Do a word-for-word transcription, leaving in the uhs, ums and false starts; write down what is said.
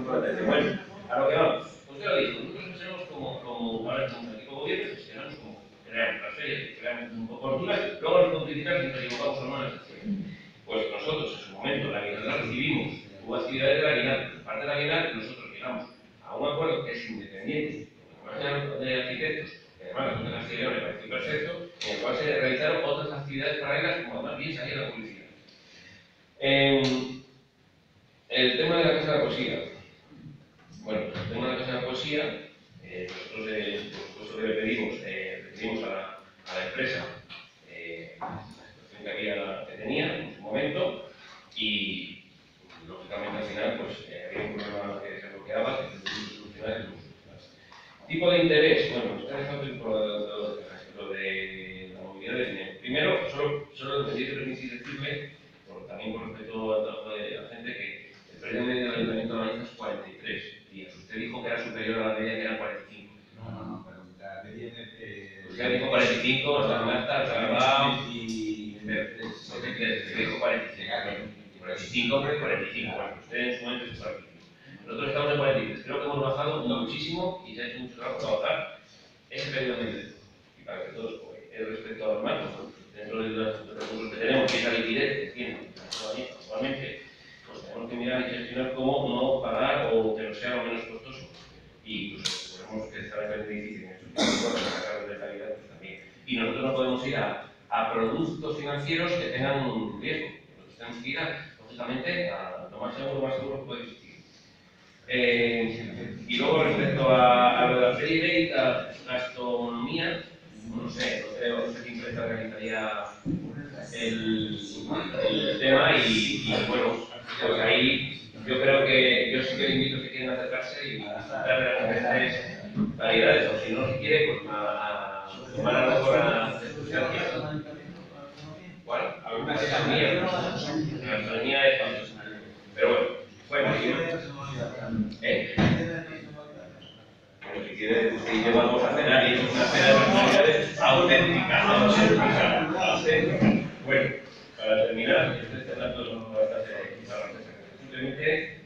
Bueno, a lo que vamos. Pues ya lo digo, nosotros gestionamos como, como, ahora como equipo de gobierno, gestionamos como creamos las ferias, creamos oportunas, luego nos notificamos si nos equivocamos o no en las acciones. Pues nosotros, en su momento, la aguinaldo recibimos, hubo actividades de la aguinaldo. Parte de la aguinaldo, nosotros llegamos a un acuerdo que es independiente de arquitectos, que además la Junta de Castilla y León me pareció perfecto, en el cual se realizaron otras actividades paralelas, como además bien salía la publicidad. Eh, el tema de la Casa de la Poesía. Bueno, el tema de la Casa de la Poesía, eh, nosotros, eh, por supuesto que le pedimos, eh, le pedimos a, la, a la empresa eh, la situación que, había, que tenía en su momento y, lógicamente, al final, pues eh, había un problema que se bloqueaba, que se tuvo que solucionar. Tipo de interés, bueno, está dejando por lo, lo, lo de la movilidad de dinero. Primero, solo, solo me quiero permitir decirle, por, también con respecto al trabajo de la gente, que el periodo medio del Ayuntamiento de Valencia es cuarenta y tres días. Usted dijo que era superior a la media, que era cuarenta y cinco. No, no, no, pero la media es de... Usted dijo cuarenta y cinco, o sea, hasta el Salvador y... Usted dijo cuarenta y cinco. cuarenta y cinco, cuarenta y cinco. Bueno, usted en su momento es cuarenta y cinco. Nosotros estamos en cuarenta y tres. Creo que hemos bajado muchísimo y se ha hecho mucho trabajo para bajar ese periodo medio. Y para que todos, pues, respecto a los marcos, dentro de los recursos que tenemos, que es la liquidez que tiene actualmente, pues tenemos que mirar y gestionar cómo no pagar o que no sea lo menos costoso. Y pues podemos que esta vez es difícil en estos casos, para sacar de calidad pues, también. Y nosotros no podemos ir a, a productos financieros que tengan un riesgo. Nosotros tenemos que ir, a, lógicamente, a lo más seguro, lo más seguro que puede existir. Eh, y luego respecto a, a lo de la feria ibérica, gastronomía, no sé, no creo, no sé qué empresa realizaría el, el tema y, y bueno, pues ahí yo creo que yo sí que le invito si quieren acercarse y darle las diferentes variedades, o si no, si quiere, pues a, a tomar a lo mejor a ¿cuál? Alguna gastronomía, la gastronomía es fácil, pero bueno, bueno, ¿eh? Bueno, si quiere, si yo vamos a cenar y es una cena de personalidades auténticas, auténticas. Bueno, para terminar, este relato es bastante simplemente